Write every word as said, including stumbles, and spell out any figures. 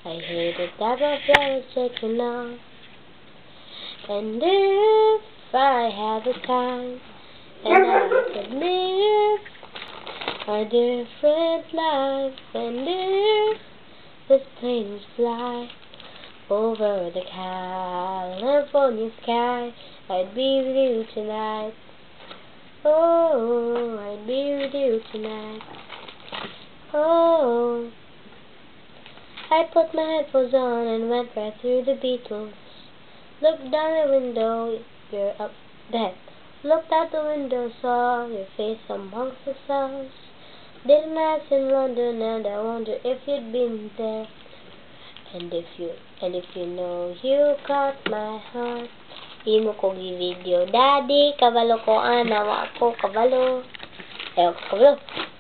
I hate it that my flight is taking off. And if I had the time, and I could live a different life, and if this plane would fly over the California sky, I'd be with you tonight. Oh, I'd be with you tonight. Oh, I put my headphones on and went right through the Beatles. Looked down the window, you're up there. Looked out the window, saw your face amongst the stars. Did a night in London, and I wonder if you'd been there. And if you, and if you know, you caught my heart. Imo ko gi-video, Daddy, kabalo ko, anawa ko, kabalo. Ewan ko, kabalo.